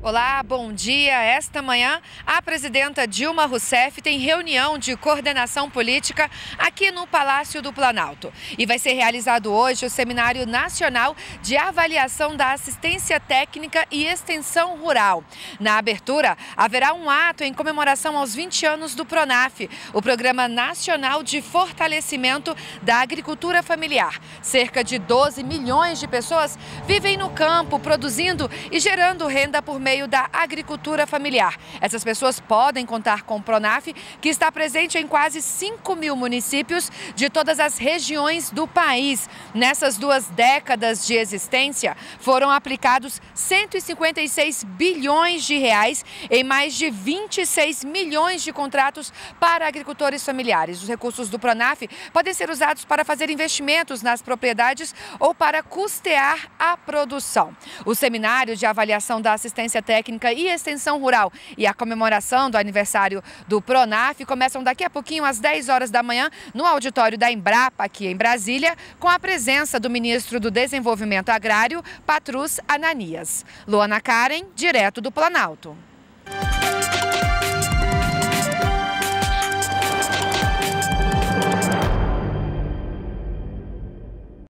Olá, bom dia. Esta manhã, a presidenta Dilma Rousseff tem reunião de coordenação política aqui no Palácio do Planalto. E vai ser realizado hoje o Seminário Nacional de Avaliação da Assistência Técnica e Extensão Rural. Na abertura, haverá um ato em comemoração aos 20 anos do PRONAF, o Programa Nacional de Fortalecimento da Agricultura Familiar. Cerca de 12 milhões de pessoas vivem no campo, produzindo e gerando renda por meio da agricultura familiar. Essas pessoas podem contar com o PRONAF, que está presente em quase 5 mil municípios de todas as regiões do país. Nessas 2 décadas de existência, foram aplicados 156 bilhões de reais em mais de 26 milhões de contratos para agricultores familiares. Os recursos do PRONAF podem ser usados para fazer investimentos nas propriedades ou para custear a produção. O Seminário de Avaliação da Assistência Técnica e Extensão Rural e a comemoração do aniversário do PRONAF começam daqui a pouquinho às 10 horas da manhã no auditório da Embrapa, aqui em Brasília, com a presença do ministro do Desenvolvimento Agrário, Patrus Ananias. Luana Karen, direto do Planalto.